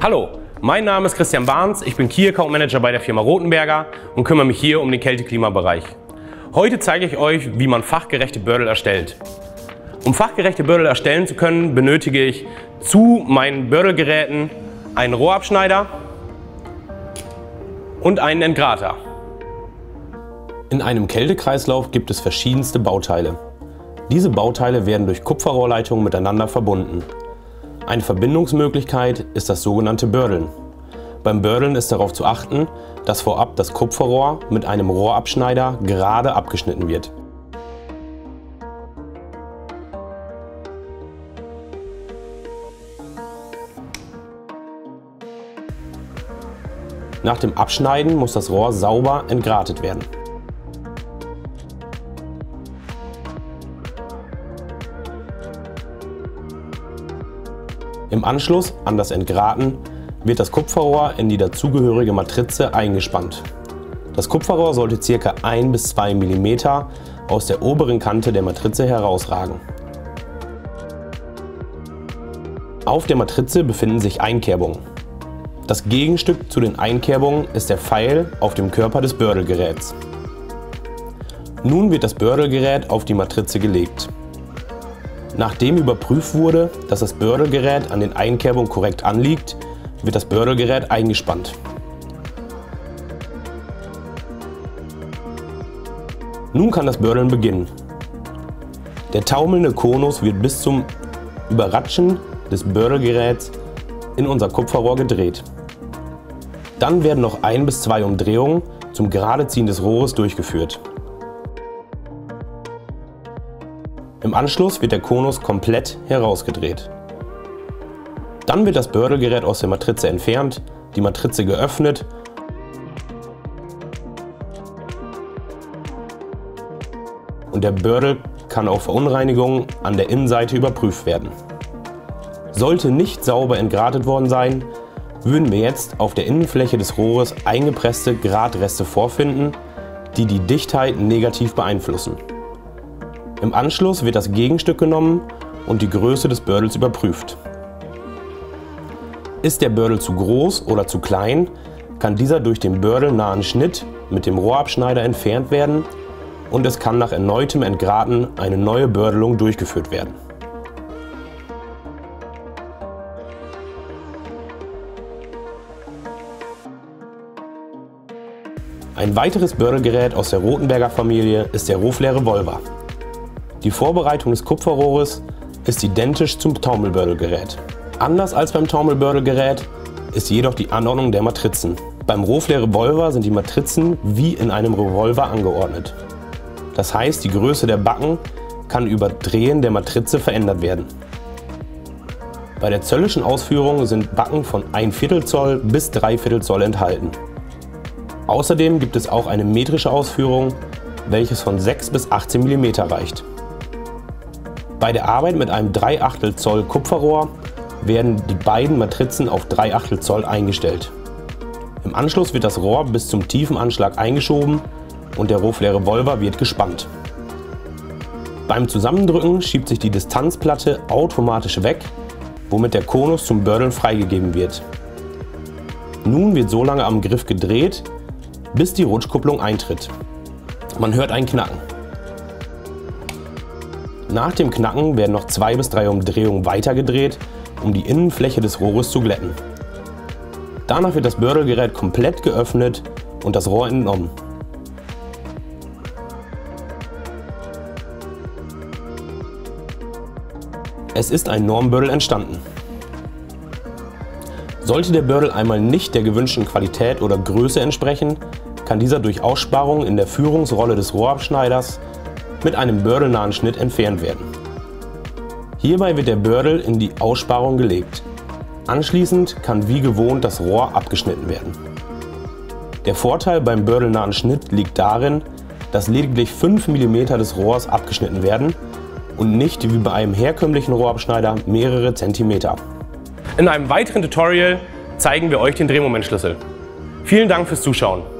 Hallo, mein Name ist Christian Barnes, ich bin Key Account Manager bei der Firma Rothenberger und kümmere mich hier um den Kälte-Klima-Bereich. Heute zeige ich euch, wie man fachgerechte Bördel erstellt. Um fachgerechte Bördel erstellen zu können, benötige ich zu meinen Bördelgeräten einen Rohrabschneider und einen Entgrater. In einem Kältekreislauf gibt es verschiedenste Bauteile. Diese Bauteile werden durch Kupferrohrleitungen miteinander verbunden. Eine Verbindungsmöglichkeit ist das sogenannte Bördeln. Beim Bördeln ist darauf zu achten, dass vorab das Kupferrohr mit einem Rohrabschneider gerade abgeschnitten wird. Nach dem Abschneiden muss das Rohr sauber entgratet werden. Im Anschluss an das Entgraten wird das Kupferrohr in die dazugehörige Matrize eingespannt. Das Kupferrohr sollte ca. 1 bis 2 mm aus der oberen Kante der Matrize herausragen. Auf der Matrize befinden sich Einkerbungen. Das Gegenstück zu den Einkerbungen ist der Pfeil auf dem Körper des Bördelgeräts. Nun wird das Bördelgerät auf die Matrize gelegt. Nachdem überprüft wurde, dass das Bördelgerät an den Einkerbungen korrekt anliegt, wird das Bördelgerät eingespannt. Nun kann das Bördeln beginnen. Der taumelnde Konus wird bis zum Überratschen des Bördelgeräts in unser Kupferrohr gedreht. Dann werden noch 1 bis 2 Umdrehungen zum Geradeziehen des Rohres durchgeführt. Im Anschluss wird der Konus komplett herausgedreht. Dann wird das Bördelgerät aus der Matrize entfernt, die Matrize geöffnet und der Bördel kann auf Verunreinigungen an der Innenseite überprüft werden. Sollte nicht sauber entgratet worden sein, würden wir jetzt auf der Innenfläche des Rohres eingepresste Gratreste vorfinden, die die Dichtheit negativ beeinflussen. Im Anschluss wird das Gegenstück genommen und die Größe des Bördels überprüft. Ist der Bördel zu groß oder zu klein, kann dieser durch den bördelnahen Schnitt mit dem Rohrabschneider entfernt werden und es kann nach erneutem Entgraten eine neue Bördelung durchgeführt werden. Ein weiteres Bördelgerät aus der Rothenberger Familie ist der Rohfler-Revolver. Die Vorbereitung des Kupferrohres ist identisch zum Taumelbördelgerät. Anders als beim Taumelbördelgerät ist jedoch die Anordnung der Matrizen. Beim Rohfler-Revolver sind die Matrizen wie in einem Revolver angeordnet. Das heißt, die Größe der Backen kann über Drehen der Matrize verändert werden. Bei der zöllischen Ausführung sind Backen von 1/4 Zoll bis 3/4 Zoll enthalten. Außerdem gibt es auch eine metrische Ausführung, welches von 6 bis 18 mm reicht. Bei der Arbeit mit einem 3/8 Zoll Kupferrohr werden die beiden Matrizen auf 3/8 Zoll eingestellt. Im Anschluss wird das Rohr bis zum Tiefenanschlag eingeschoben und der Rohfler-Revolver wird gespannt. Beim Zusammendrücken schiebt sich die Distanzplatte automatisch weg, womit der Konus zum Bördeln freigegeben wird. Nun wird so lange am Griff gedreht, bis die Rutschkupplung eintritt. Man hört ein Knacken. Nach dem Knacken werden noch 2 bis 3 Umdrehungen weitergedreht, um die Innenfläche des Rohres zu glätten. Danach wird das Bördelgerät komplett geöffnet und das Rohr entnommen. Es ist ein Normbördel entstanden. Sollte der Bördel einmal nicht der gewünschten Qualität oder Größe entsprechen, kann dieser durch Aussparungen in der Führungsrolle des Rohrabschneiders mit einem bördelnahen Schnitt entfernt werden. Hierbei wird der Bördel in die Aussparung gelegt. Anschließend kann wie gewohnt das Rohr abgeschnitten werden. Der Vorteil beim bördelnahen Schnitt liegt darin, dass lediglich 5 mm des Rohrs abgeschnitten werden und nicht wie bei einem herkömmlichen Rohrabschneider mehrere Zentimeter. In einem weiteren Tutorial zeigen wir euch den Drehmomentschlüssel. Vielen Dank fürs Zuschauen.